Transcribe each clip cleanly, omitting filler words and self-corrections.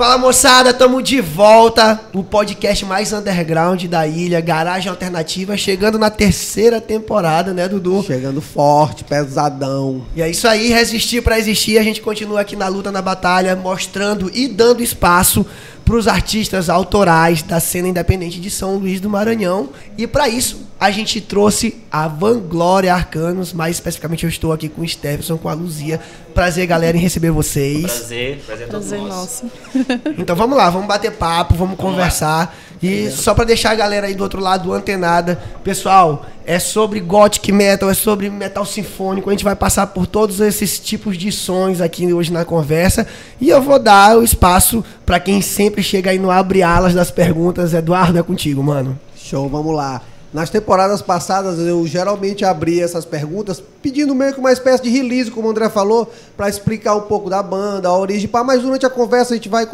Fala moçada, tamo de volta. O podcast mais underground da ilha, Garagem Alternativa, chegando na 3ª temporada, né, Dudu? Chegando forte, pesadão. E é isso aí, resistir pra existir. A gente continua aqui na luta, na batalha, mostrando e dando espaço pros artistas autorais da cena independente de São Luís do Maranhão. E pra isso, a gente trouxe a Vanglória Arcanos, mais especificamente eu estou aqui com o Stefferson, com a Luzia. Prazer, galera, em receber vocês. Prazer todo nosso. Então vamos lá, vamos bater papo, vamos conversar. E só pra deixar a galera aí do outro lado antenada, pessoal, é sobre gothic metal, é sobre metal sinfônico. A gente vai passar por todos esses tipos de sons aqui hoje na conversa. E eu vou dar o espaço pra quem sempre chega aí no abre alas das perguntas. Eduardo, é contigo, mano. Show, vamos lá. Nas temporadas passadas, eu geralmente abria essas perguntas pedindo meio que uma espécie de release, como o André falou, para explicar um pouco da banda, a origem. Mas durante a conversa a gente vai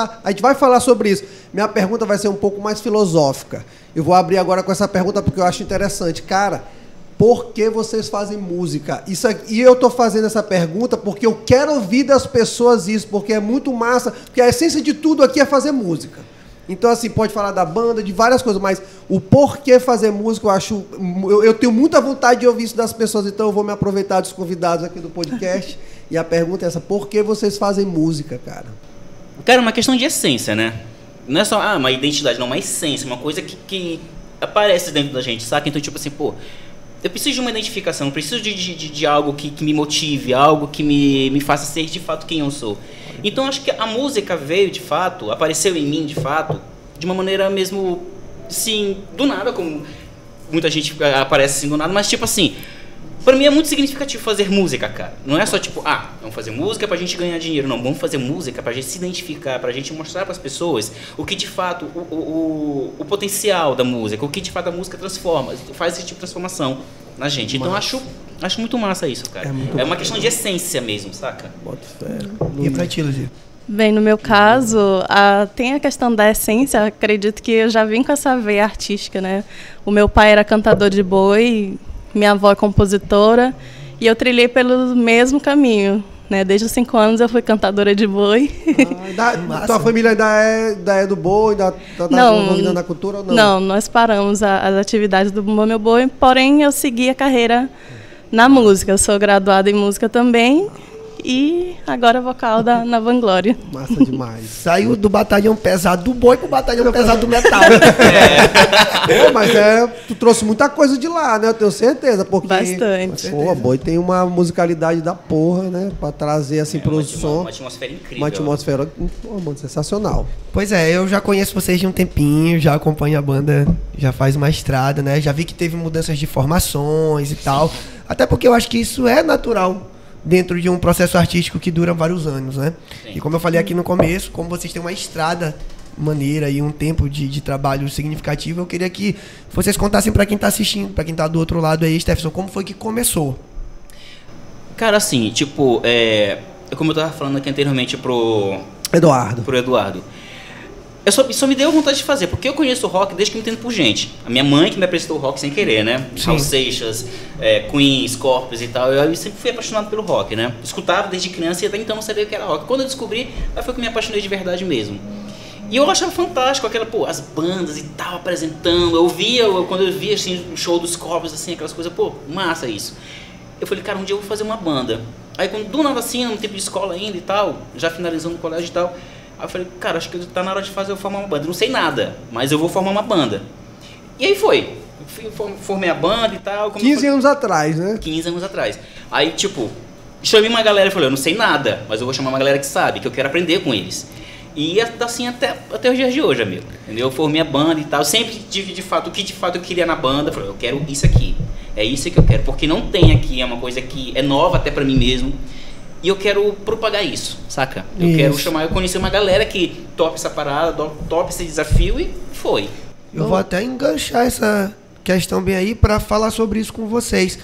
falar sobre isso. Minha pergunta vai ser um pouco mais filosófica. Eu vou abrir agora com essa pergunta porque eu acho interessante. Cara, por que vocês fazem música? E eu tô fazendo essa pergunta porque eu quero ouvir das pessoas isso, porque é muito massa, porque a essência de tudo aqui é fazer música. Então, assim, pode falar da banda, de várias coisas, mas o porquê fazer música, eu tenho muita vontade de ouvir isso das pessoas, então eu vou me aproveitar dos convidados aqui do podcast. E a pergunta é essa: por que vocês fazem música, cara? Cara, é uma questão de essência, né? Não é só uma identidade, não, uma essência, uma coisa que aparece dentro da gente, saca? Então, tipo assim, pô, eu preciso de uma identificação, preciso de algo que me motive, algo que me faça ser de fato quem eu sou. Então acho que a música veio de fato, apareceu em mim de fato, de uma maneira mesmo, assim, do nada, como muita gente aparece assim do nada, mas tipo assim, pra mim é muito significativo fazer música, cara. Não é só tipo, vamos fazer música pra gente ganhar dinheiro, não, vamos fazer música pra gente se identificar, pra gente mostrar pras pessoas o que de fato, o potencial da música, o que de fato a música transforma, faz esse tipo de transformação na gente. Então acho muito massa isso, cara. É uma questão de essência mesmo, saca? Bota fé. E pra ti, Luzia? Bem, no meu caso, tem a questão da essência. Acredito que eu já vim com essa veia artística, né? O meu pai era cantador de boi, minha avó é compositora, e eu trilhei pelo mesmo caminho, né? Desde os 5 anos eu fui cantadora de boi. Tua família ainda é do boi, ainda tá envolvida na cultura ou não? Não, nós paramos as atividades do Bumba Meu Boi, porém eu segui a carreira na música. Eu sou graduada em música também e agora vocal na Vanglória. Massa demais. Saiu do batalhão pesado do boi pro batalhão pesado do metal. Mas tu trouxe muita coisa de lá, né? Eu tenho certeza. Porque, bastante. Pô, boi tem uma musicalidade da porra, né? Pra trazer assim pro som. Uma atmosfera incrível. Uma atmosfera, pô, mano, sensacional. Pois é, eu já conheço vocês de um tempinho, já acompanho a banda, já faz uma estrada, né? Já vi que teve mudanças de formações e tal. Até porque eu acho que isso é natural dentro de um processo artístico que dura vários anos, né? Sim. E como eu falei aqui no começo, como vocês têm uma estrada maneira e um tempo de trabalho significativo, eu queria que vocês contassem pra quem tá assistindo, pra quem tá do outro lado aí, Stefferson, como foi que começou? Cara, assim, tipo, como eu tava falando aqui anteriormente pro Eduardo. Eu só me deu vontade de fazer, porque eu conheço o rock desde que me entendo por gente. A minha mãe que me apresentou o rock sem querer, né? Raul Seixas, Queen, Scorpions e tal. Eu sempre fui apaixonado pelo rock, né? Escutava desde criança e até então não sabia o que era rock. Quando eu descobri, aí foi que me apaixonei de verdade mesmo. E eu achava fantástico as bandas e tal, apresentando. Quando eu via assim, o show dos Scorpions, assim, aquelas coisas, massa isso. Eu falei, cara, um dia eu vou fazer uma banda. Aí quando do nada assim, no tempo de escola ainda e tal, já finalizando o colégio e tal, aí eu falei, cara, acho que tá na hora de eu formar uma banda. Eu não sei nada, mas eu vou formar uma banda. E aí foi. Formei a banda e tal. 15 anos atrás, né? 15 anos atrás. Aí, tipo, chamei uma galera e falei, eu não sei nada, mas eu vou chamar uma galera que sabe, que eu quero aprender com eles. E assim até os dias de hoje, amigo. Entendeu? Eu formei a banda e tal. Eu sempre tive de fato o que de fato eu queria na banda. Eu falei, eu quero isso aqui. É isso que eu quero. Porque não tem aqui, é uma coisa que é nova até pra mim mesmo. E eu quero propagar isso, saca? Eu conhecer uma galera que topa essa parada, topa esse desafio e foi. Eu vou até enganchar essa questão bem aí pra falar sobre isso com vocês.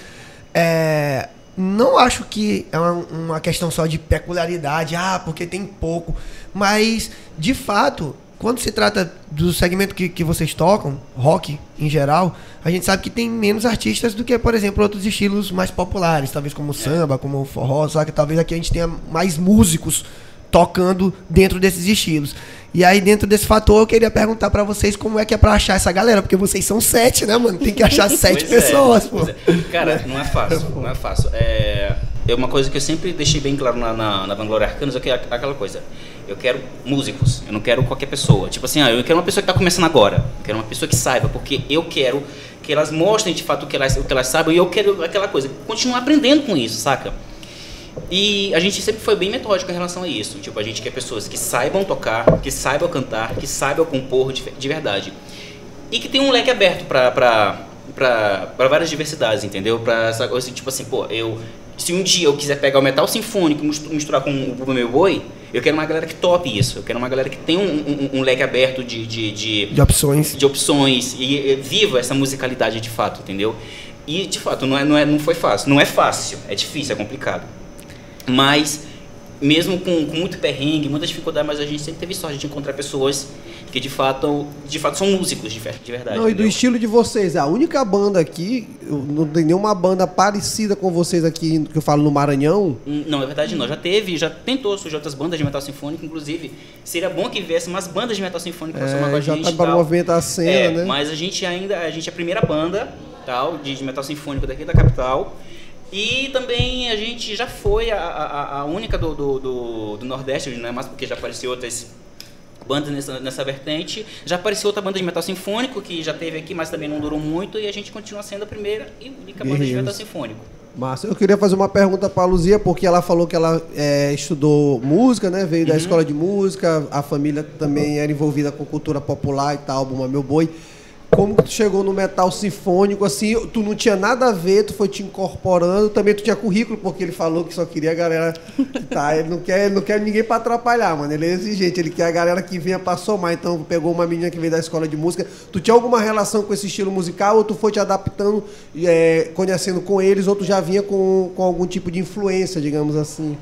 Não acho que é uma questão só de peculiaridade, porque tem pouco. Mas, de fato, quando se trata do segmento que vocês tocam, rock em geral, a gente sabe que tem menos artistas do que, por exemplo, outros estilos mais populares, talvez como o samba, como o forró, só que talvez aqui a gente tenha mais músicos tocando dentro desses estilos. E aí, dentro desse fator, eu queria perguntar pra vocês como é que é pra achar essa galera, porque vocês são 7, né, mano? Tem que achar 7 pessoas, pô. Cara, não é fácil, não é fácil. É uma coisa que eu sempre deixei bem claro na Vanglória Arcanos, é aquela coisa. Eu quero músicos, eu não quero qualquer pessoa. Tipo assim, eu quero uma pessoa que tá começando agora. Eu quero uma pessoa que saiba, porque eu quero que elas mostrem de fato o que elas sabem, e eu quero aquela coisa, continuar aprendendo com isso, saca? E a gente sempre foi bem metódico em relação a isso. Tipo, a gente quer pessoas que saibam tocar, que saibam cantar, que saibam compor de verdade. E que tenham um leque aberto para várias diversidades, entendeu? Pra essa coisa, tipo assim, pô, se um dia eu quiser pegar o metal sinfônico e misturar com o Bumba Meu Boi, eu quero uma galera que tope isso. Eu quero uma galera que tenha um leque aberto de opções e viva essa musicalidade de fato, entendeu? E, de fato, não foi fácil. Não é fácil, é difícil, é complicado. Mas, mesmo com muito perrengue, muita dificuldade, mas a gente sempre teve sorte de encontrar pessoas que de fato são músicos de verdade. Não, e do estilo de vocês, a única banda aqui, não tem nenhuma banda parecida com vocês aqui, que eu falo no Maranhão? Não, é verdade não, já tentou surgir outras bandas de metal sinfônico, inclusive, seria bom que viesse mais bandas de metal sinfônico pra somar com a gente. Já tá para movimentar a cena, né? Mas a gente é a primeira banda, tal, de metal sinfônico daqui da capital. E também a gente já foi a única do Nordeste, não é mais porque já apareceu outras bandas nessa vertente. Já apareceu outra banda de metal sinfônico que já teve aqui, mas também não durou muito. E a gente continua sendo a primeira e única banda de metal sinfônico. Massa. Eu queria fazer uma pergunta para a Luzia, porque ela falou que ela estudou música, né? Veio da escola de música, a família também era envolvida com cultura popular e tal, Bumba Meu Boi. Como que tu chegou no metal sinfônico, assim, tu não tinha nada a ver, tu foi te incorporando, também tu tinha currículo, porque ele falou que só queria a galera que tá, ele não quer ninguém pra atrapalhar, mano, ele é exigente, ele quer a galera que venha pra somar, então pegou uma menina que veio da escola de música. Tu tinha alguma relação com esse estilo musical, ou tu foi te adaptando, conhecendo com eles, ou tu já vinha com algum tipo de influência, digamos assim?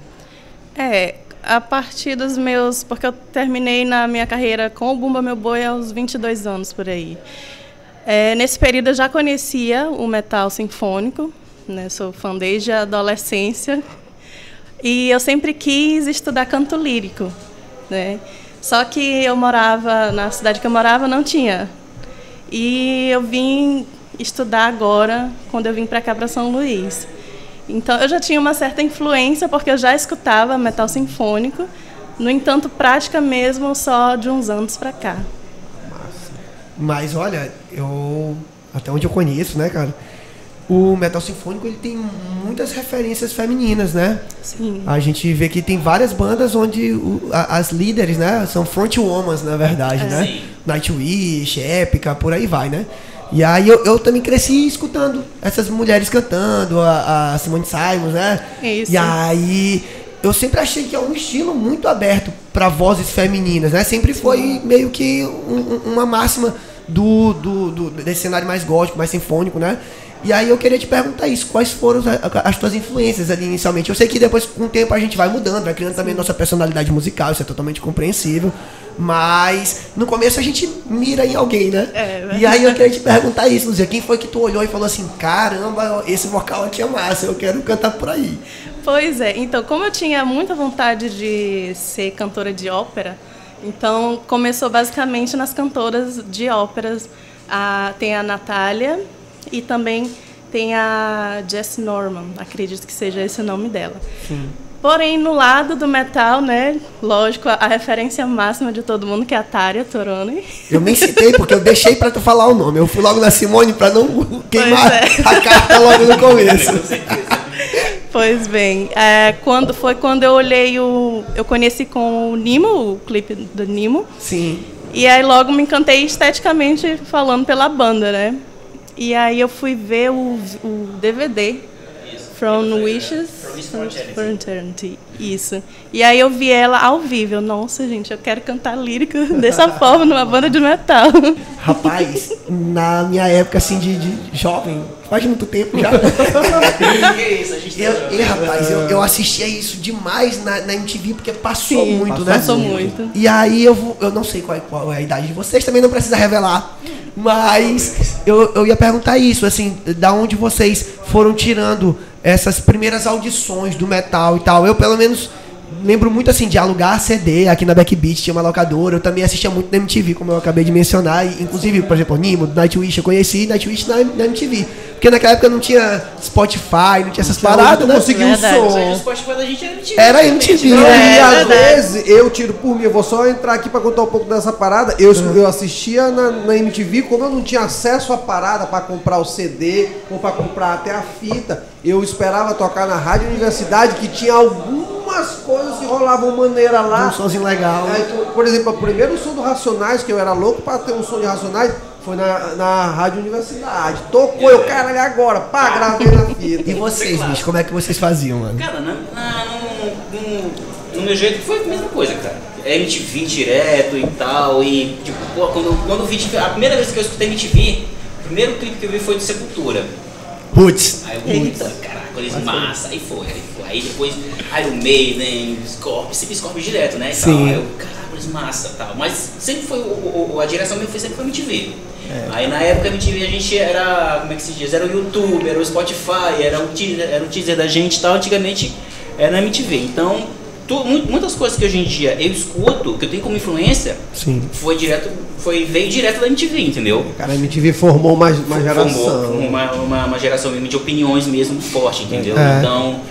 A partir dos meus... Porque eu terminei na minha carreira com o Bumba Meu Boi aos 22 anos, por aí. Nesse período eu já conhecia o metal sinfônico, né? Sou fã desde a adolescência. E eu sempre quis estudar canto lírico, né? Só que na cidade que eu morava não tinha. E eu vim estudar agora, quando eu vim para cá, para São Luís. Então, eu já tinha uma certa influência, porque eu já escutava metal sinfônico. No entanto, prática mesmo só de uns anos para cá. Mas, olha, até onde eu conheço, né, cara, o metal sinfônico, ele tem muitas referências femininas, né? Sim. A gente vê que tem várias bandas onde as líderes, né, são frontwomans, na verdade, né? Sim. Nightwish, Épica, por aí vai, né? E aí eu também cresci escutando essas mulheres cantando, a Simone Simons, né? Isso. E aí eu sempre achei que é um estilo muito aberto para vozes femininas, né? Sempre foi meio que uma máxima desse cenário mais gótico, mais sinfônico, né? E aí eu queria te perguntar isso, quais foram as tuas influências ali inicialmente? Eu sei que depois, com o tempo, a gente vai mudando, vai criando também nossa personalidade musical, isso é totalmente compreensível, mas no começo a gente mira em alguém, né? E aí eu queria te perguntar isso, Luzia, quem foi que tu olhou e falou assim, caramba, esse vocal aqui é massa, eu quero cantar por aí? Pois é, então, como eu tinha muita vontade de ser cantora de ópera, então começou basicamente nas cantoras de óperas. Tem a Natália e também tem a Jess Norman, acredito que seja esse o nome dela. Sim. Porém, no lado do metal, né, lógico, a referência máxima de todo mundo, que é a Tarja Tuorune. Eu nem citei, porque eu deixei pra tu falar o nome. Eu fui logo na Simone pra não queimar a carta logo no começo. Pois bem, quando eu olhei eu conheci com o Nimo, o clipe do Nimo. Sim. E aí logo me encantei esteticamente falando pela banda, né? E aí eu fui ver o DVD, From Wishes for Eternity. Isso. E aí eu vi ela ao vivo. Nossa, gente, eu quero cantar lírica dessa forma numa banda de metal. Rapaz, na minha época assim de jovem, faz muito tempo já. Eu assistia isso demais na MTV, porque passou muito, né? Passou muito. E aí eu não sei qual é a idade de vocês, também não precisa revelar. Mas eu ia perguntar isso, assim, da onde vocês foram tirando essas primeiras audições do metal e tal. Eu, pelo menos, lembro muito assim de alugar CD aqui na Backbeat, tinha uma locadora. Eu também assistia muito na MTV, como eu acabei de mencionar. E, inclusive, por exemplo, Nimo, Nightwish, eu conheci Nightwish na MTV. Porque naquela época não tinha Spotify, não tinha essas paradas, né? Conseguir um som. O Spotify da gente era MTV. Era MTV. E às vezes eu tiro por mim, eu vou só entrar aqui pra contar um pouco dessa parada. Eu assistia na MTV, como eu não tinha acesso à parada pra comprar o CD ou pra comprar até a fita, eu esperava tocar na Rádio Universidade, que tinha algumas coisas que rolavam maneira lá. Um somzinho legal. Aí, por exemplo, o primeiro som do Racionais, que eu era louco pra ter um som de Racionais, foi na Rádio Universidade. Tocou, eu, caralho, agora, pá, gravei na fita. E vocês, bicho, como é que vocês faziam, mano? Cara, no meu jeito foi a mesma coisa, cara. MTV direto e tal, e tipo, pô, quando vi, a primeira vez que eu escutei MTV, o primeiro clipe que eu vi foi de Sepultura. Roots. Aí eu, puta, caraca, eles massa, aí foi. Aí depois Iron Maiden, Scorpion, sempre Scorpion direto, né? E Sim. tal. Aí eu, caraca, eles massa, tal. Mas sempre foi, a direção minha sempre foi MTV. Aí na época a MTV a gente era, como é que se diz? Era o YouTube, era o Spotify, era o teaser da gente e tal. Antigamente era na MTV. Então, muitas coisas que hoje em dia eu escuto, que eu tenho como influência, Sim. veio direto da MTV, entendeu? Cara, a MTV formou uma geração. Formou uma geração mesmo de opiniões mesmo forte, entendeu? Então,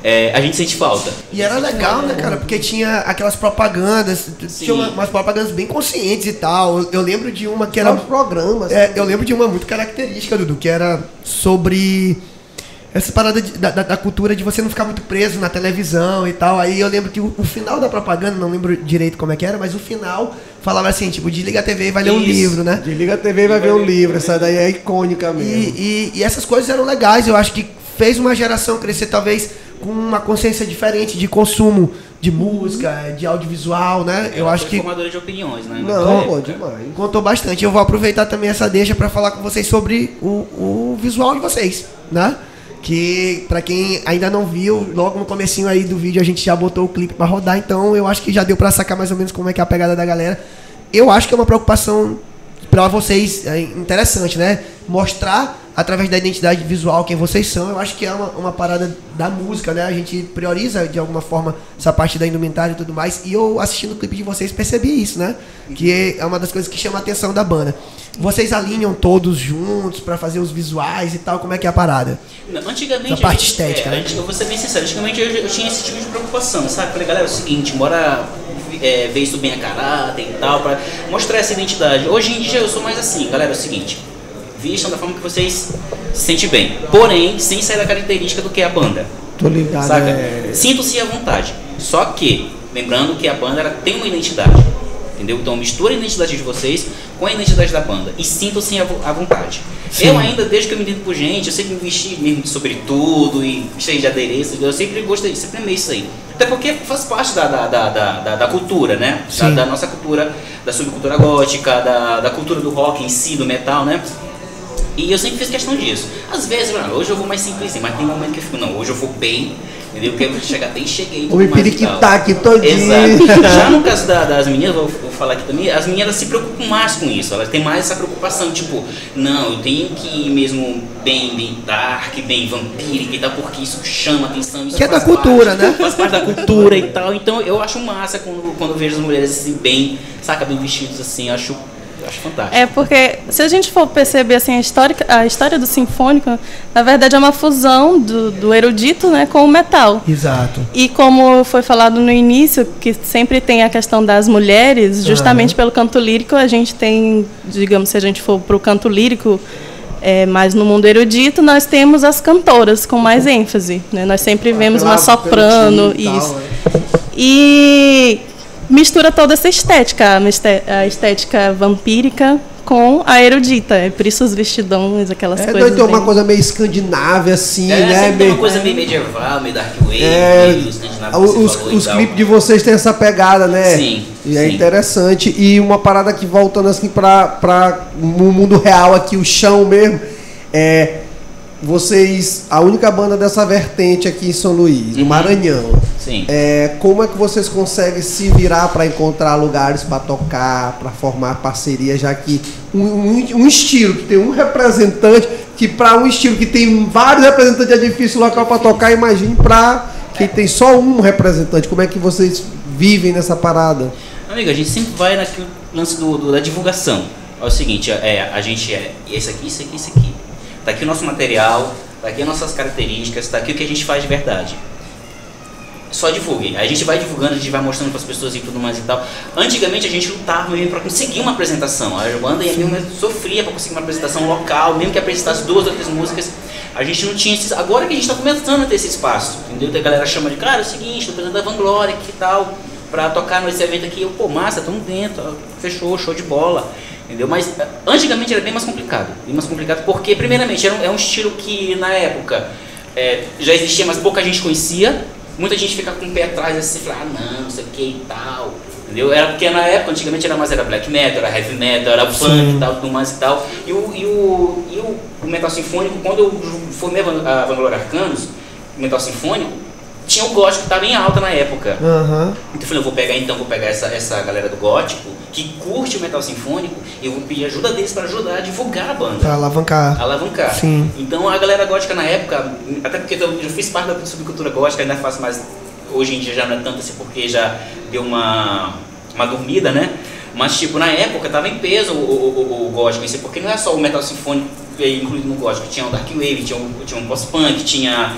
a gente sente falta. E era legal, né, cara? Porque tinha aquelas propagandas, tinha umas propagandas bem conscientes e tal. Eu lembro de uma que era... programas. Eu lembro de uma muito característica, Dudu, que era sobre essa parada da cultura de você não ficar muito preso na televisão e tal. Aí eu lembro que o final da propaganda, não lembro direito como é que era, mas o final falava assim, tipo, desliga a TV e vai ler um livro, né? Desliga a TV e vai ver um livro. Essa daí é icônica mesmo. E essas coisas eram legais. Eu acho que fez uma geração crescer, talvez, com uma consciência diferente de consumo de música, de audiovisual, né? Eu acho que... formadora de opiniões, né? Não, pô, demais. Contou bastante. Eu vou aproveitar também essa deixa para falar com vocês sobre o visual de vocês, né? Que, pra quem ainda não viu, logo no comecinho aí do vídeo a gente já botou o clipe pra rodar, então eu acho que já deu pra sacar mais ou menos como é que é a pegada da galera. Eu acho que é uma preocupação pra vocês interessante, né? Mostrar através da identidade visual quem vocês são. Eu acho que é uma parada da música, né? A gente prioriza de alguma forma essa parte da indumentária e tudo mais. E eu assistindo o clipe de vocês percebi isso, né? Que é uma das coisas que chama a atenção da banda. Vocês alinham todos juntos pra fazer os visuais e tal? Como é que é a parada? Antigamente... A parte estética, né? Eu vou ser bem sincero, antigamente eu tinha esse tipo de preocupação, sabe? Falei, galera, é o seguinte, bora ver isso bem a caráter e tal, pra mostrar essa identidade. Hoje em dia eu sou mais assim, galera, é o seguinte, vistam da forma que vocês se sentem bem, porém, sem sair da característica do que é a banda. Tô ligado, saca? Sintam-se à vontade. Só que, lembrando que a banda ela tem uma identidade, entendeu? Então mistura a identidade de vocês com a identidade da banda e sintam-se à vontade. Sim. Eu ainda, desde que eu me entendo por gente, eu sempre me vesti mesmo de sobretudo e cheio de adereços, eu sempre gostei, sempre amei isso aí. Até porque faz parte da cultura, né? Da nossa cultura, da subcultura gótica, da cultura do rock em si, do metal, né? E eu sempre fiz questão disso. Às vezes, hoje eu vou mais simples, mas tem um momento que eu fico, não, hoje eu vou bem, entendeu? Porque eu chegar até cheguei. Vou me periquitar aqui todinho. Exato. Já no caso das meninas, vou falar aqui também, as meninas se preocupam mais com isso, elas têm mais essa preocupação, tipo, não, eu tenho que ir mesmo bem dark, bem vampírica e tal, porque isso chama atenção. Isso que é da cultura, né? Faz parte da cultura e tal, então eu acho massa quando eu vejo as mulheres assim, bem, saca, bem vestidas assim, acho fantástico. É porque, se a gente for perceber assim, a história do sinfônico, na verdade é uma fusão do erudito, né, com o metal. Exato. E como foi falado no início, que sempre tem a questão das mulheres, justamente pelo canto lírico, a gente tem, digamos, se a gente for para o canto lírico, mas no mundo erudito, nós temos as cantoras com mais ênfase, né? Nós sempre vemos uma soprano, isso. E mistura toda essa estética, a estética vampírica com a erudita. É por isso os vestidões, aquelas coisas. Tem uma coisa meio escandinávia, assim, né? Tem uma coisa meio medieval, meio dark wave, meio escandinávia. Os clipes de vocês têm essa pegada, né? Sim. E é interessante. E uma parada que, voltando assim para o mundo real aqui, o chão mesmo, vocês, a única banda dessa vertente aqui em São Luís, no Maranhão. Sim. Como é que vocês conseguem se virar para encontrar lugares para tocar, para formar parceria, já que um estilo que tem um representante, que para um estilo que tem vários representantes é difícil local para tocar, imagine para que tem só um representante. Como é que vocês vivem nessa parada? Amigo, a gente sempre vai naquele lance da divulgação. É o seguinte, a gente é esse aqui, isso aqui, isso aqui. Tá aqui o nosso material, tá aqui as nossas características, tá aqui o que a gente faz de verdade. Só divulguem. Aí a gente vai divulgando, a gente vai mostrando para as pessoas e tudo mais e tal. Antigamente a gente lutava mesmo para conseguir uma apresentação. A banda mesmo sofria para conseguir uma apresentação local, mesmo que apresentasse 2 ou 3 músicas. A gente não tinha esse... Agora que a gente está começando a ter esse espaço, entendeu? A galera chama de, cara, é o seguinte, tô apresentando a Vanglória aqui e tal, para tocar nesse evento aqui. Eu, pô, massa, estamos dentro, fechou, show de bola. Entendeu? Mas antigamente era bem mais complicado. Bem mais complicado porque, primeiramente, é um estilo que na época já existia, mas pouca gente conhecia. Muita gente fica com o pé atrás assim, fala, não sei o que e tal, entendeu? Era porque na época, antigamente era black metal, era heavy metal, era funk e tal, tudo mais e tal. E o metal sinfônico, quando eu formei a Vanglória Arcanos, o metal sinfônico, tinha o gótico que estava em alta na época. Então eu falei, vou pegar essa galera do gótico, que curte o metal sinfônico, e eu vou pedir ajuda deles para ajudar a divulgar a banda. Para alavancar. Sim. Então a galera gótica na época, até porque eu já fiz parte da subcultura gótica, ainda faço mais, hoje em dia já não é tanto assim, porque já deu uma dormida, né? Mas tipo, na época tava em peso o gótico, porque não é só o metal sinfônico incluído no gótico, tinha o dark wave, tinha um post-punk, tinha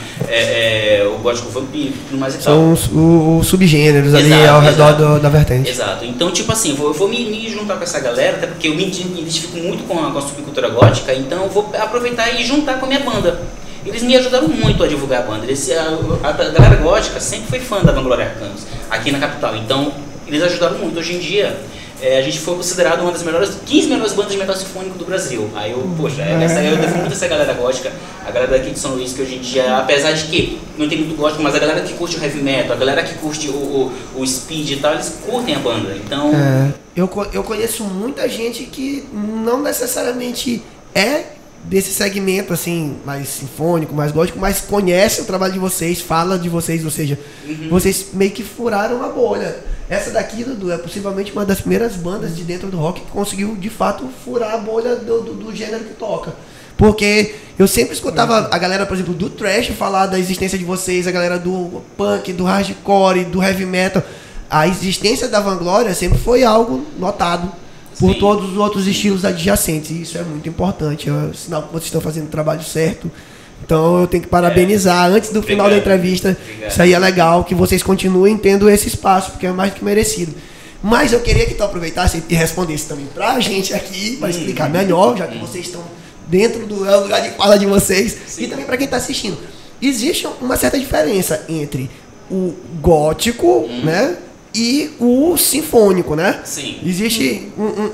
o gótico vampiro, tudo mais e tal. São os subgêneros ali ao redor da vertente. Exato. Então, tipo assim, eu vou me juntar com essa galera, até porque eu me identifico muito com a subcultura gótica, então eu vou aproveitar e juntar com a minha banda. Eles me ajudaram muito a divulgar a banda. A galera gótica sempre foi fã da Vanglória Arcanos, aqui na capital, então eles ajudaram muito. Hoje em dia, a gente foi considerado uma das 15 melhores bandas de metal sinfônico do Brasil. Aí eu, poxa, eu devo muito essa galera gótica, a galera daqui de São Luís, que hoje em dia, apesar de que não tem muito gótico, mas a galera que curte o heavy metal, a galera que curte o speed e tal, eles curtem a banda. Então... Eu conheço muita gente que não necessariamente desse segmento assim, mais sinfônico, mais gótico, mas conhece o trabalho de vocês, fala de vocês, ou seja, vocês meio que furaram a bolha. Essa daqui, Dudu, é possivelmente uma das primeiras bandas de dentro do rock que conseguiu, de fato, furar a bolha do gênero que toca. Porque eu sempre escutava a galera, por exemplo, do thrash falar da existência de vocês, a galera do punk, do hardcore, do heavy metal. A existência da Vanglória sempre foi algo notado por todos os outros estilos adjacentes. E isso é muito importante. É sinal que vocês estão fazendo o trabalho certo. Então eu tenho que parabenizar antes do final da entrevista. Isso aí é legal, que vocês continuem tendo esse espaço, porque é mais do que merecido. Mas eu queria que tu aproveitasse e respondesse também pra gente aqui, para explicar melhor, já que vocês estão dentro do lugar de fala de vocês, e também para quem está assistindo. Existe uma certa diferença entre o gótico, né, e o sinfônico, né? Sim. Existe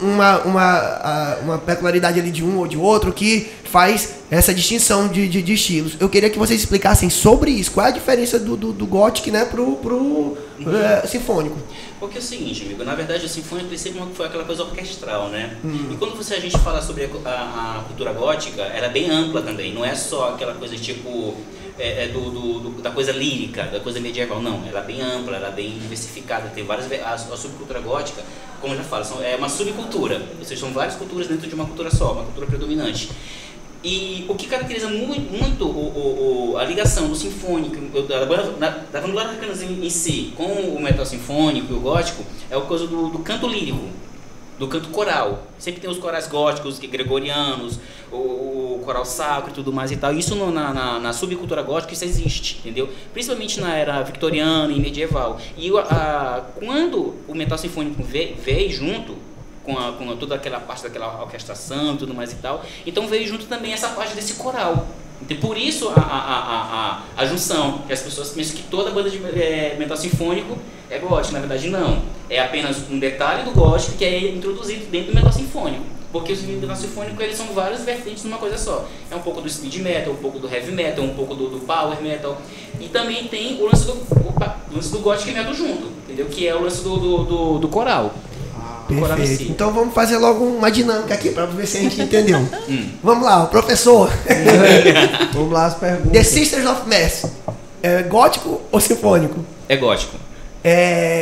uma peculiaridade ali de um ou de outro que faz essa distinção de estilos. Eu queria que vocês explicassem sobre isso. Qual é a diferença do gótico, né, pro sinfônico? Porque é o seguinte, amigo, na verdade o sinfônico sempre foi aquela coisa orquestral, né? E quando a gente fala sobre a cultura gótica, ela é bem ampla também. Não é só aquela coisa tipo... da coisa lírica, da coisa medieval, não, ela é bem ampla, ela é bem diversificada, tem várias, a subcultura gótica, como eu já falo, é uma subcultura, ou seja, são várias culturas dentro de uma cultura só, uma cultura predominante. E o que caracteriza muito a ligação do sinfônico, da Vanglória Arcanos em si, com o metal sinfônico e o gótico, é o coisa do canto lírico, do canto coral. Sempre tem os corais góticos, gregorianos, o coral sacro e tudo mais e tal. Isso na subcultura gótica, isso existe, entendeu? Principalmente na era vitoriana e medieval. E quando o metal sinfônico veio junto com toda aquela parte daquela orquestração e tudo mais e tal, então veio junto também essa parte desse coral. Então, por isso a junção, que as pessoas pensam que toda banda de metal sinfônico é gótico. Na verdade não, é apenas um detalhe do gótico que é introduzido dentro do metal sinfônico, porque os metal sinfônicos, eles são várias vertentes numa coisa só. É um pouco do speed metal, um pouco do heavy metal, um pouco do power metal, e também tem o lance do gothic metal junto, entendeu? Que é o lance do coral. Perfeito. Então vamos fazer logo uma dinâmica aqui para ver se a gente entendeu. Vamos lá, professor. Vamos lá as perguntas. The Sisters of Mass é gótico ou sinfônico? É gótico.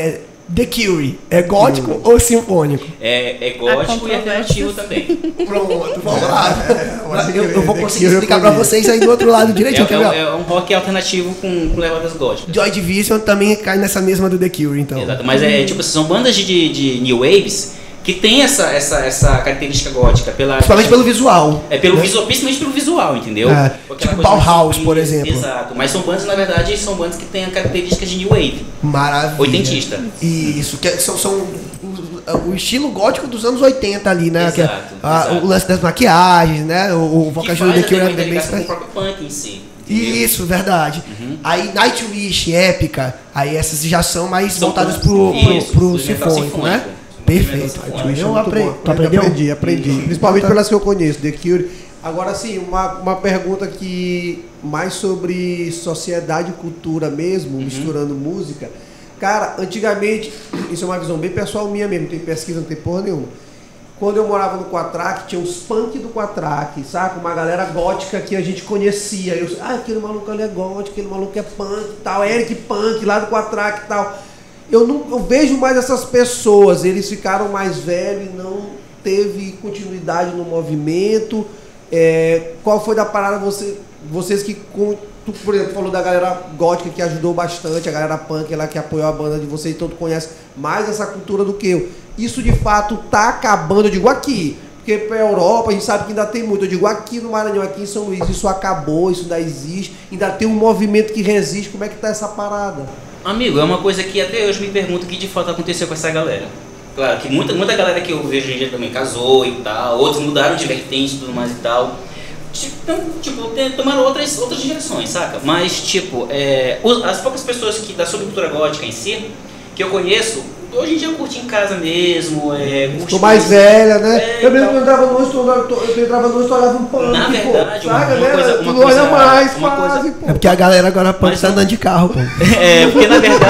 The Cure é gótico ou sinfônico? É gótico e alternativo também. Pronto, vamos lá. Eu vou conseguir explicar pra vocês aí do outro lado direitinho. É um rock alternativo com levadas góticas. Joy Division também cai nessa mesma do The Cure, então. Exato, mas tipo, são bandas de New Waves que tem essa característica gótica. Principalmente pelo visual. Principalmente pelo visual, entendeu? Tipo Bauhaus, por exemplo. Exato, mas são bandas, na verdade, que têm a característica de New Wave. Maravilha. Oitentista. Isso, que são o estilo gótico dos anos 80 ali, né? Exato. O lance das maquiagens, né? O vocalista do The Cure é bem com o próprio punk em si. Isso, verdade. Aí Nightwish, Épica, aí essas já são mais voltadas pro sinfônico, né? Perfeito. Tu aprendeu? Aprendi. Principalmente pelas que eu conheço, The Cure. Agora sim, uma pergunta que mais sobre sociedade e cultura mesmo, misturando música. Cara, antigamente, isso é uma visão bem pessoal minha mesmo, não tem pesquisa, não tem porra nenhuma. Quando eu morava no Quatraque, tinha os punk do Quatraque, saca? Uma galera gótica que a gente conhecia. Aquele maluco ali é gótico, aquele maluco é punk e tal, Eric Punk lá do Quatraque e tal. Eu vejo mais essas pessoas, eles ficaram mais velhos e não teve continuidade no movimento. Qual foi da parada vocês que, tu, por exemplo, falou da galera gótica que ajudou bastante, a galera punk lá que apoiou a banda de vocês, todo conhece mais essa cultura do que eu. Isso de fato tá acabando, eu digo aqui, porque pra Europa a gente sabe que ainda tem muito, eu digo aqui no Maranhão, aqui em São Luís, isso acabou, isso ainda existe, ainda tem um movimento que resiste, como é que tá essa parada? Amigo, é uma coisa que até hoje me pergunto o que de fato aconteceu com essa galera. Claro que muita galera que eu vejo hoje em dia também casou e tal, outros mudaram de vertente e tudo mais e tal. Tipo, tomaram outras direções, saca? Mas, tipo, as poucas pessoas da subcultura gótica em si, que eu conheço, hoje em dia eu curto em casa mesmo. Tô mais velha, né? Eu mesmo entrava no ônibus, olhava um punk. Na verdade, uma coisa mais, é porque a galera agora punk tá andando de carro, pô. Porque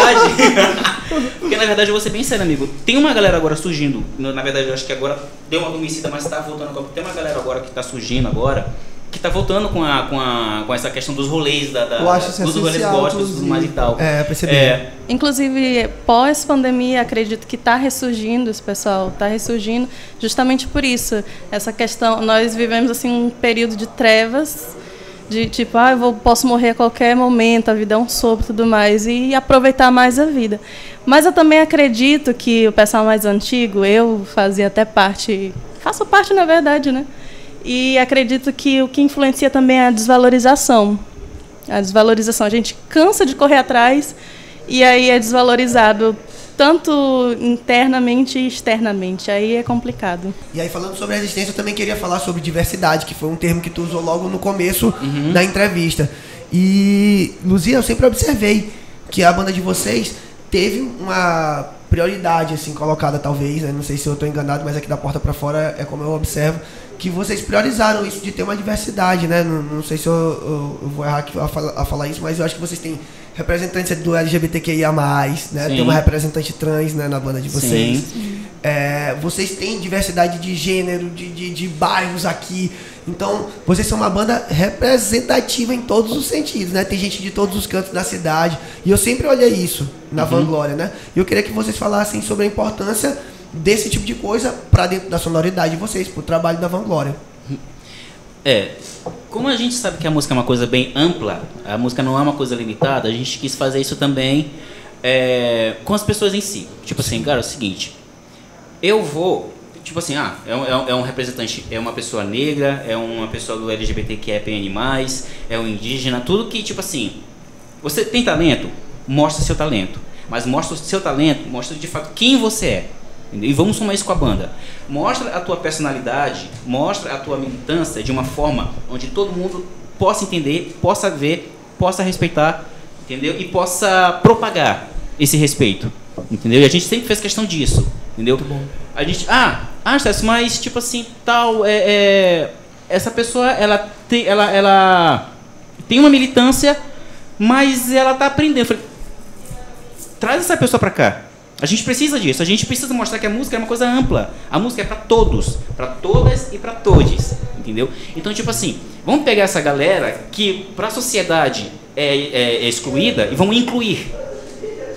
na verdade, eu vou ser bem sério, amigo. Tem uma galera agora surgindo. Na verdade, eu acho que agora deu uma adormecida, mas tá voltando agora. Tem uma galera agora que tá surgindo agora, que tá voltando com essa questão dos rolês dos rolês góticos e tudo mais e tal. Percebi. Inclusive, pós-pandemia, acredito que tá ressurgindo, esse pessoal tá ressurgindo justamente por isso. Essa questão, nós vivemos assim um período de trevas, de tipo, posso morrer a qualquer momento, a vida é um sopro e tudo mais, e aproveitar mais a vida. Mas eu também acredito que o pessoal mais antigo, eu fazia até parte, faço parte na verdade, né? E acredito que o que influencia também é a desvalorização. A gente cansa de correr atrás e aí é desvalorizado tanto internamente e externamente. Aí é complicado. E aí, falando sobre resistência, eu também queria falar sobre diversidade, que foi um termo que tu usou logo no começo da entrevista. E, Luzia, eu sempre observei que a banda de vocês teve uma prioridade, assim, colocada talvez, né? Não sei se eu estou enganado, mas aqui da porta para fora é como eu observo, que vocês priorizaram isso de ter uma diversidade, né? Não sei se eu vou errar aqui a falar isso, mas eu acho que vocês têm representantes do LGBTQIA+, né? Sim. Tem uma representante trans, né, na banda de vocês. Vocês têm diversidade de gênero, de bairros aqui. Então, vocês são uma banda representativa em todos os sentidos, né? Tem gente de todos os cantos da cidade. E eu sempre olhei isso na Vanglória, né? E eu queria que vocês falassem sobre a importância desse tipo de coisa para dentro da sonoridade de vocês, pro trabalho da Vanglória. Como a gente sabe que a música é uma coisa bem ampla, a música não é uma coisa limitada, a gente quis fazer isso também com as pessoas em si. Tipo assim, cara, é o seguinte, eu vou, tipo assim, é um representante, é uma pessoa negra, é uma pessoa do LGBTQIAPN+, é um indígena, tudo que, tipo assim, você tem talento, mostra seu talento, mas mostra o seu talento, mostra de fato quem você é. E vamos somar isso com a banda. Mostra a tua personalidade, mostra a tua militância de uma forma onde todo mundo possa entender, possa ver, possa respeitar, entendeu? E possa propagar esse respeito, entendeu? E a gente sempre fez questão disso, entendeu? Muito bom. A gente, mas tipo assim, tal, essa pessoa, ela tem uma militância, mas ela tá aprendendo. Eu falei, traz essa pessoa pra cá. A gente precisa disso, a gente precisa mostrar que a música é uma coisa ampla. A música é para todos, para todas e para todes, entendeu? Então, tipo assim, vamos pegar essa galera que para a sociedade é excluída e vamos incluir.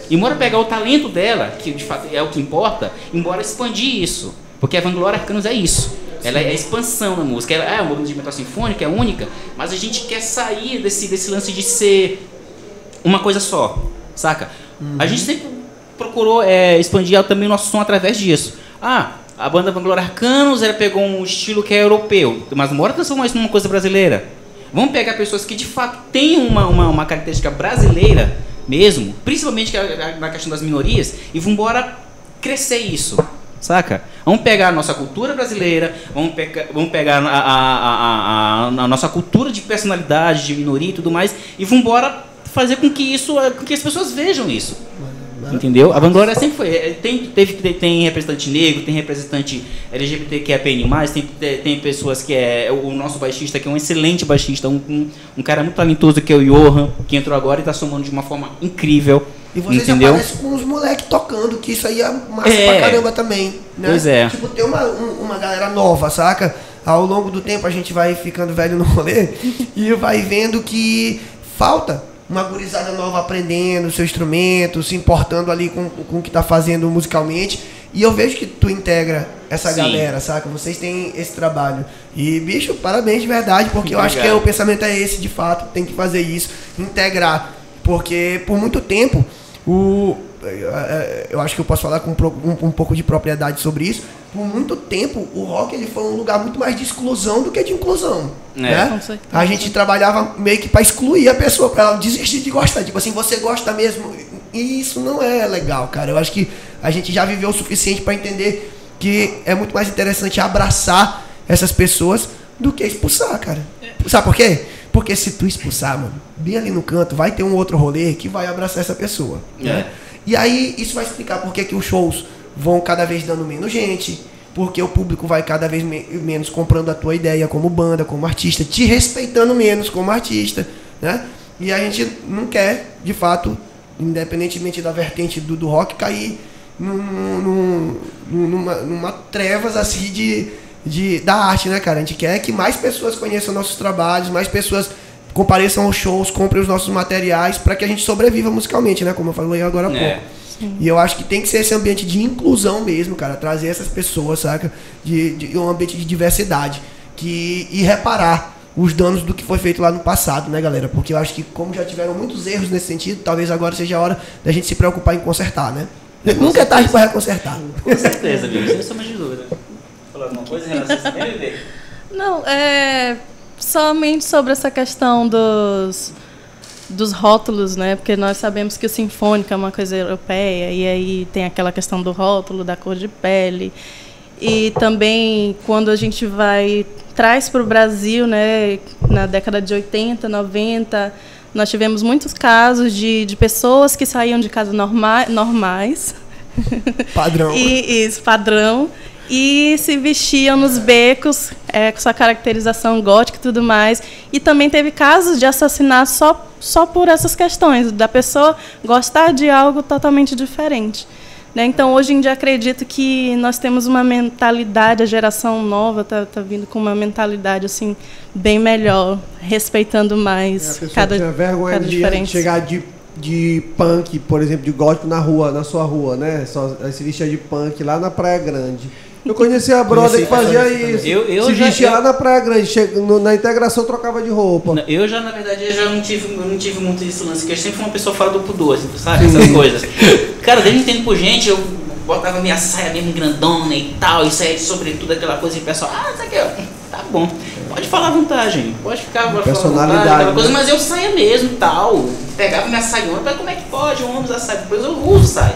Embora pegar o talento dela, que de fato é o que importa, embora expandir isso. Porque a Vanglória Arcanos é isso. Ela é a expansão da música. Ela é uma música de metal sinfônica, é única, mas a gente quer sair desse lance de ser uma coisa só, saca? A gente sempre procurou expandir também o nosso som através disso. A banda Vanglória Arcanos, ela pegou um estilo que é europeu, mas bora transformar isso numa coisa brasileira. Vamos pegar pessoas que de fato têm uma característica brasileira mesmo, principalmente na questão das minorias, e vamos embora crescer isso, saca? Vamos pegar a nossa cultura brasileira, vamos pegar a nossa cultura de personalidade, de minoria e tudo mais, e vamos embora fazer com que as pessoas vejam isso. Entendeu? A Vanglória sempre foi. Tem representante negro, tem representante LGBTQIA+, tem pessoas que é o nosso baixista, que é um excelente baixista, um cara muito talentoso, que é o Johan, que entrou agora e está somando de uma forma incrível. E vocês aparecem com os moleques tocando, que isso aí é massa pra caramba também. Né? Pois é. Tipo, tem uma galera nova, saca? Ao longo do tempo a gente vai ficando velho no rolê e vai vendo que falta uma gurizada nova aprendendo o seu instrumento, se importando ali com o que tá fazendo musicalmente. E eu vejo que tu integra essa galera, saca? Vocês têm esse trabalho. E, bicho, parabéns de verdade, porque eu acho que o pensamento é esse, de fato, tem que fazer isso, integrar. Porque, por muito tempo, eu acho que eu posso falar com um pouco de propriedade sobre isso. Por muito tempo, o rock ele foi um lugar muito mais de exclusão do que de inclusão. Né? A gente trabalhava meio que para excluir a pessoa, para ela desistir de gostar. Tipo assim, você gosta mesmo? E isso não é legal, cara. Eu acho que a gente já viveu o suficiente para entender que é muito mais interessante abraçar essas pessoas do que expulsar, cara. Sabe por quê? Porque se tu expulsar, mano, bem ali no canto, vai ter um outro rolê que vai abraçar essa pessoa. Né? E aí, isso vai explicar por que os shows vão cada vez dando menos gente, porque o público vai cada vez menos comprando a tua ideia como banda, como artista, te respeitando menos como artista, né? E a gente não quer, de fato, independentemente da vertente do rock, cair numa trevas assim da arte, né, cara? A gente quer que mais pessoas conheçam nossos trabalhos, mais pessoas compareçam aos shows, comprem os nossos materiais, para que a gente sobreviva musicalmente, né? Como eu falei agora há pouco. E eu acho que tem que ser esse ambiente de inclusão mesmo, cara. Trazer essas pessoas, saca? De um ambiente de diversidade. E reparar os danos do que foi feito lá no passado, né, galera? Porque eu acho que como já tiveram muitos erros nesse sentido, talvez agora seja a hora da gente se preocupar em consertar, né? Nunca é tarde para reconsertar. Com certeza, amigo. Sem sombra de dúvida. Falar alguma coisa em relação a isso? Não, somente sobre essa questão dos rótulos, né? Porque nós sabemos que o sinfônico é uma coisa europeia, e aí tem aquela questão do rótulo, da cor de pele. E também, quando a gente traz para o Brasil, né? Na década de 80, 90, nós tivemos muitos casos de pessoas que saíam de casa normais. Padrão. Padrão. E se vestiam nos becos, com sua caracterização gótica e tudo mais. E também teve casos de assassinato só por essas questões, da pessoa gostar de algo totalmente diferente. Né? Então, hoje em dia, acredito que nós temos uma mentalidade, a geração nova está vindo com uma mentalidade assim, bem melhor, respeitando mais cada diferença. Tinha vergonha de chegar de punk, por exemplo, de gótico na sua rua, né? Aí se vestia de punk lá na Praia Grande. Eu conheci a brother que fazia isso. Se vestia lá na Praia Grande, na integração trocava de roupa. Eu já, na verdade, não tive muito esse lance, porque eu sempre fui uma pessoa fora do pudor, assim, sabe? Essas coisas. Cara, desde um tempo por gente, eu botava minha saia mesmo grandona e tal, e saia de sobretudo, aquela coisa, e o pessoal, isso aqui, ó, tá bom. Pode falar à vontade, pode ficar personalidade, falar à vontade, coisa, mas eu saia mesmo e tal. Pegava minha saiona, mas como é que pode? Eu amo a saia, depois eu uso saia.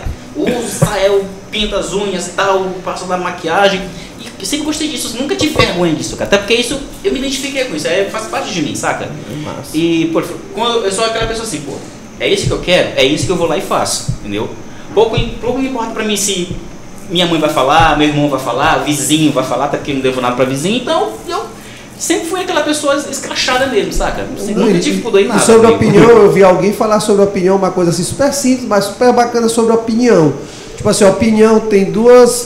Eu pinto as unhas e tal, passo da maquiagem. E eu sempre gostei disso, nunca tive vergonha disso, cara. Até porque isso, eu me identifiquei com isso, faz parte de mim, saca? Massa. E, pô, eu sou aquela pessoa assim, pô, é isso que eu quero, é isso que eu vou lá e faço, entendeu? Pouco importa pra mim se minha mãe vai falar, meu irmão vai falar, vizinho vai falar, até porque eu não devo nada pra vizinho, então eu sempre fui aquela pessoa escrachada mesmo, saca? Nunca tive pudor em nada. E sobre a opinião, eu vi alguém falar sobre a opinião, uma coisa assim super simples, mas super bacana sobre a opinião. Tipo assim, a opinião tem duas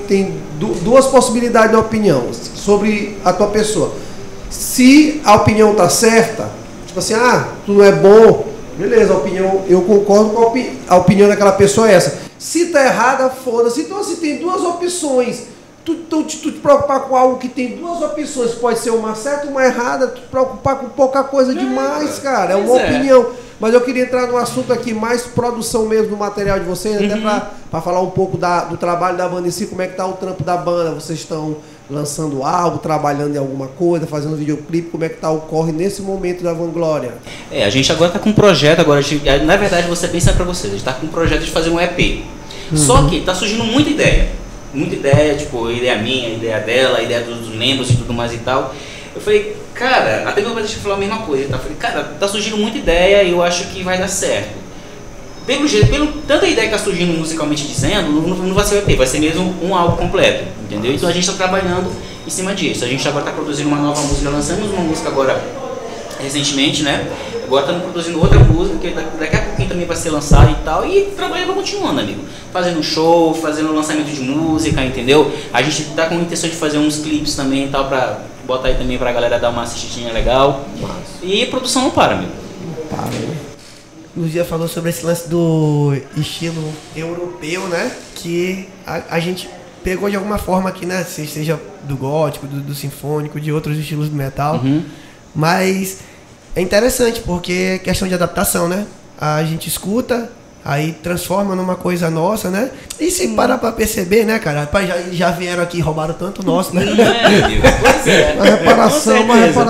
possibilidades na opinião sobre a tua pessoa. Se a opinião tá certa, tipo assim, tu não é bom, Beleza, a opinião, eu concordo com a opinião daquela pessoa é essa. Se tá errada, foda-se. Então, se tem duas opções, tu te preocupar com algo que tem duas opções, pode ser uma certa e uma errada, tu te preocupar com pouca coisa demais, cara. É uma opinião. Mas eu queria entrar no assunto aqui, mais produção mesmo do material de vocês, até para falar um pouco do trabalho da banda em si, como é que tá o trampo da banda. Vocês estão lançando algo, trabalhando em alguma coisa, fazendo videoclipe, como é que tá o corre nesse momento da Vanglória? A gente agora tá com um projeto, na verdade, vou ser bem sério pra vocês, a gente tá com um projeto de fazer um EP. Só que tá surgindo muita ideia, tipo, ideia minha, ideia dela, ideia dos membros e tudo mais e tal. Eu falei, cara, até meu pai deixou eu falar a mesma coisa, tá? Eu falei, cara, tá surgindo muita ideia e eu acho que vai dar certo. Pelo tanta ideia que tá surgindo musicalmente dizendo, não vai ser o EP, vai ser mesmo um álbum completo, entendeu? Então a gente tá trabalhando em cima disso. A gente agora tá produzindo uma nova música, lançamos uma música agora recentemente, né? Agora estamos produzindo outra música, que daqui a pouquinho também vai ser lançada e tal, e o trabalho vai continuando, amigo. Fazendo show, fazendo lançamento de música, entendeu? A gente tá com a intenção de fazer uns clipes também e tal, pra botar aí também pra galera dar uma assistidinha legal. E produção não para, amigo. Não para, né? O Luzia falou sobre esse lance do estilo europeu, né? Que a gente pegou de alguma forma aqui, né? Seja do gótico, do sinfônico, de outros estilos do metal. Mas é interessante porque é questão de adaptação, né? A gente escuta, aí transforma numa coisa nossa, né? E se parar pra perceber, né, cara? Rapaz, já vieram aqui e roubaram tanto nosso, né? Uma reparação.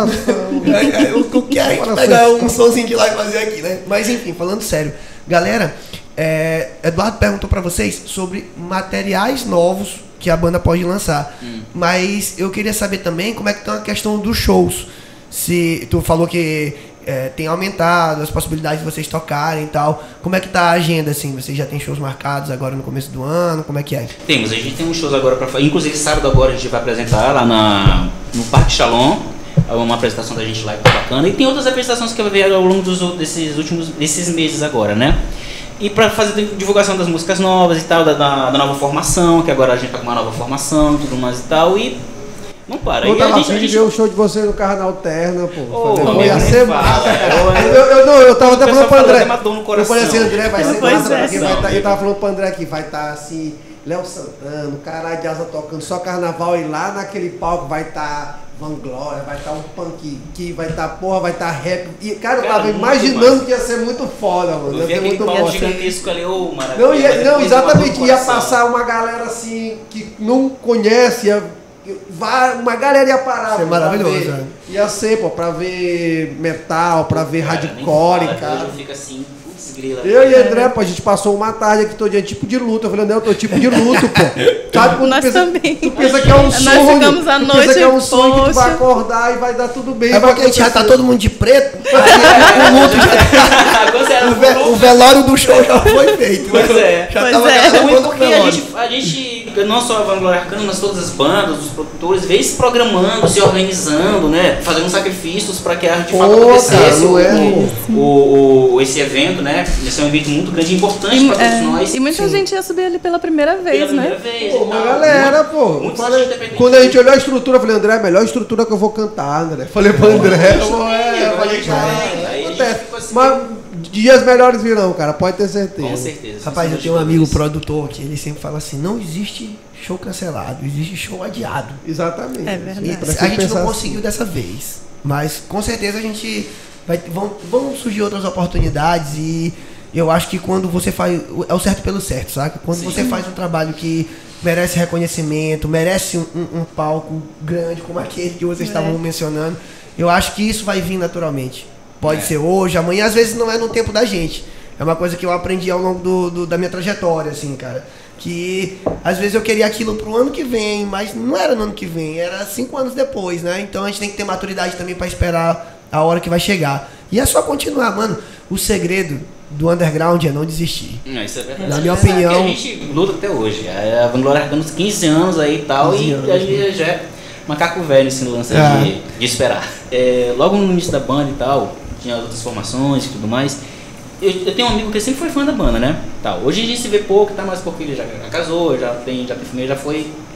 O que é pegar um somzinho de lá e fazer aqui, né? Mas enfim, falando sério. Galera, Eduardo perguntou pra vocês sobre materiais novos que a banda pode lançar. Mas eu queria saber também como é que tá a questão dos shows. Se tu falou que tem aumentado as possibilidades de vocês tocarem e tal. Como é que tá a agenda, assim? Vocês já tem shows marcados agora no começo do ano? Como é que é? Temos, a gente tem uns shows agora pra fazer. Inclusive, sábado agora a gente vai apresentar lá no Parque Shalom. Uma apresentação da gente lá que tá bacana. E tem outras apresentações que vai ver ao longo desses meses agora, né? E pra fazer divulgação das músicas novas e tal, da nova formação, que agora a gente tá com uma nova formação e tudo mais e tal. E não para. Eu tava afim de ver o show de vocês no Carnaval Terna, pô. Ia ser massa. Eu tava até falando pro André. Eu falei assim, André, vai ser massa, porque eu tava falando pro André que vai estar assim, Léo Santana, Caralho de Asa tocando só Carnaval, e lá naquele palco vai estar Vanglória, vai estar um punk que vai estar, vai estar rap. E, cara, eu tava imaginando que ia ser muito foda, mano. Ia ser muito foda. Gigantesco ali, maravilha. Não, exatamente. Ia passar uma galera assim que não conhece, uma galera ia parar. Isso é maravilhoso, Ia ser, pô, pra ver metal, pra ver hardcore, cara. Fica assim, putz, grila. Eu e André, pô, a gente passou uma tarde aqui todo dia, tipo de luto. Eu falei, não, eu tô tipo de luto, pô. Sabe quando Nós também. Tu pensa que é um sonho. Nós ficamos a noite, pensa que é um sonho que tu vai acordar e vai dar tudo bem. É porque a gente já tá todo mundo de preto, o luto já o velório do show já foi feito. Pois é. Já tava acabando porque a gente, não só a Vanglória Arcana, mas todas as bandas, os produtores, vem se programando, se organizando, né? Fazendo sacrifícios para que a de fato acontecesse esse evento, né? Esse é um evento muito grande e importante para todos nós. E muita gente ia subir ali pela primeira vez, né? Uma galera, pô. Quando a gente olhou a estrutura, eu falei, André, a melhor estrutura que eu vou cantar, André. Falei pro André. Mas dias melhores virão, cara, pode ter certeza. Com certeza. Rapaz, eu tenho um amigo produtor que ele sempre fala assim, não existe show cancelado, existe show adiado. Exatamente. É verdade. A gente não conseguiu dessa vez, mas com certeza a gente vão surgir outras oportunidades e eu acho que quando você faz, é o certo pelo certo, sabe? Quando você faz um trabalho que merece reconhecimento, merece um palco grande como aquele que vocês estavam mencionando, eu acho que isso vai vir naturalmente. Pode ser hoje, amanhã, às vezes não é no tempo da gente. É uma coisa que eu aprendi ao longo da minha trajetória, assim, cara. Que às vezes eu queria aquilo pro ano que vem, mas não era no ano que vem, era 5 anos depois, né? Então a gente tem que ter maturidade também pra esperar a hora que vai chegar. E é só continuar, mano. O segredo do underground é não desistir. Isso é verdade. Na minha opinião. A gente luta até hoje. A Vanglória Arcana uns 15 anos aí e tal, e a gente já é macaco velho esse lance de esperar. Logo no início da banda e tal, tinha outras formações e tudo mais. Eu tenho um amigo que sempre foi fã da banda, né? Hoje a gente se vê pouco, tá? Mas porque ele já casou, já tem família, já foi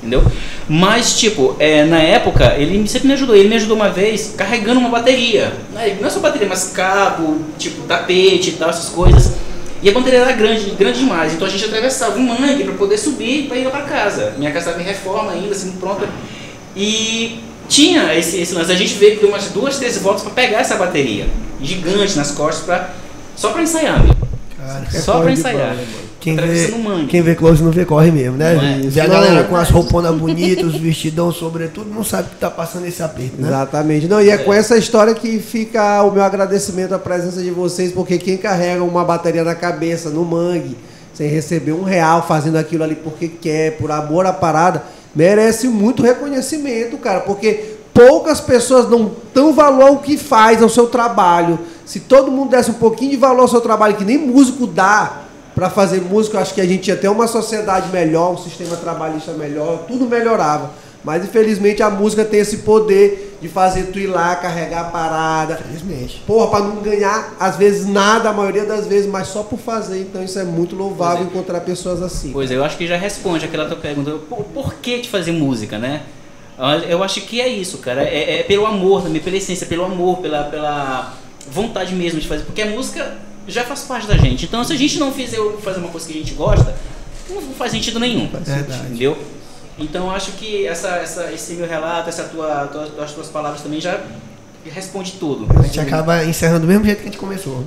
entendeu? Mas, tipo, na época, ele sempre me ajudou. Ele me ajudou uma vez carregando uma bateria. Não é só bateria, mas cabo, tipo, tapete e tal, essas coisas. E a bateria era grande demais. Então a gente atravessava um mangue para poder subir para ir para casa. Minha casa estava em reforma ainda, assim, pronta. E tinha esse lance. A gente veio que deu umas 2, 3 voltas para pegar essa bateria gigante nas costas, só para ensaiar, meu. Cara, só para ensaiar. Quem vê close não vê corre mesmo, né? Vê a galera com as rouponas bonitas, os vestidão, sobretudo, não sabe que tá passando esse aperto, né? Exatamente. Não, e é com essa história que fica o meu agradecimento à presença de vocês, porque quem carrega uma bateria na cabeça, no mangue, sem receber R$1, fazendo aquilo ali porque quer, por amor à parada, merece muito reconhecimento, cara, porque poucas pessoas não dão valor ao que faz, ao seu trabalho. Se todo mundo desse um pouquinho de valor ao seu trabalho, que nem músico dá, para fazer música, eu acho que a gente ia ter uma sociedade melhor, um sistema trabalhista melhor, tudo melhorava. Mas infelizmente a música tem esse poder de fazer tu ir lá, carregar a parada. Infelizmente. Porra, para não ganhar, às vezes, nada, a maioria das vezes, mas só por fazer. Então isso é muito louvável encontrar pessoas assim. Pois é, eu acho que já responde aquela tua pergunta, por que de fazer música, né? Eu acho que é isso, cara. É pelo amor também, pela essência, pelo amor, pela vontade mesmo de fazer. Porque a música já faz parte da gente. Então, se a gente não fizer fazer uma coisa que a gente gosta, não faz sentido nenhum. Entendeu? Então, acho que esse meu relato, as tuas palavras também já responde tudo. A gente acaba encerrando do mesmo jeito que a gente começou.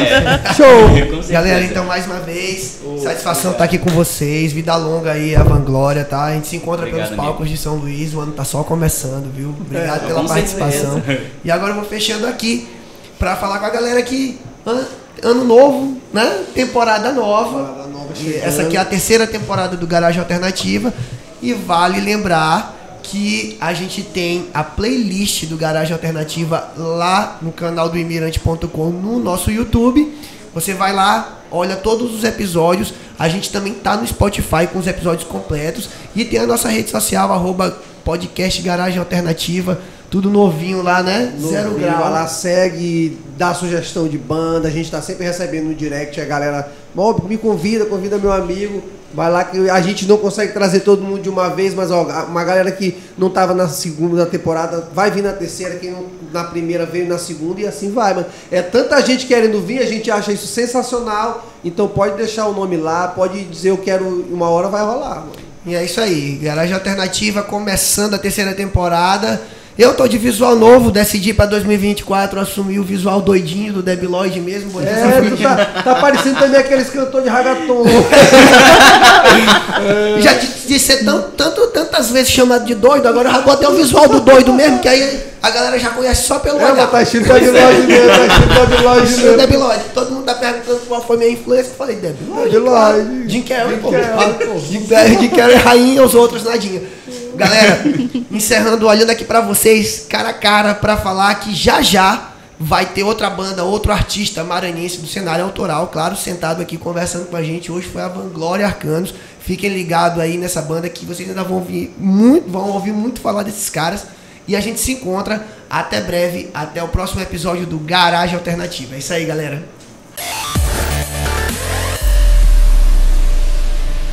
Show! Galera, então, mais uma vez, satisfação estar aqui com vocês. Vida longa aí, a Vanglória, tá? A gente se encontra pelos palcos de São Luís. O ano tá só começando, viu? Obrigado pela participação. E agora eu vou fechando aqui para falar com a galera que... Ano novo, né? Temporada nova. Essa aqui é a 3ª temporada do Garagem Alternativa. E vale lembrar que a gente tem a playlist do Garagem Alternativa lá no canal do imirante.com, no nosso YouTube. Você vai lá, olha todos os episódios. A gente também tá no Spotify com os episódios completos. E tem a nossa rede social, @podcast Garagem Alternativa. Tudo novinho lá, né? Novinho, 0 grau. Vai lá, segue, dá sugestão de banda. A gente tá sempre recebendo no direct. A galera me convida meu amigo. Vai lá que a gente não consegue trazer todo mundo de uma vez, mas ó, uma galera que não tava na 2ª temporada vai vir na 3ª, quem não, na primeira veio na 2ª e assim vai, mano. É tanta gente querendo vir, a gente acha isso sensacional. Então pode deixar o nome lá, pode dizer eu quero, uma hora vai rolar, mano. E é isso aí, Garagem Alternativa começando a 3ª temporada. Eu tô de visual novo, decidi pra 2024 assumir o visual doidinho do Debiloid mesmo. Tu tá parecendo também aqueles cantores de ragaton. Já de ser tantas vezes chamado de doido, agora eu já botei o visual do doido mesmo, que aí a galera já conhece só pelo olhar. Tá estilo Debiloid mesmo, tá estilo Debiloid. Todo mundo tá perguntando qual foi minha influência, eu falei Debiloid. Jim Carrey, pô. Jim Carrey, rainha, os outros nadinha. Galera, encerrando, olhando aqui pra vocês, cara a cara, pra falar que já vai ter outra banda, outro artista maranhense do cenário autoral, claro, sentado aqui conversando com a gente. Hoje foi a Vanglória Arcanos. Fiquem ligados aí nessa banda que vocês ainda vão ouvir muito falar desses caras. E a gente se encontra até breve, até o próximo episódio do Garagem Alternativa. É isso aí, galera.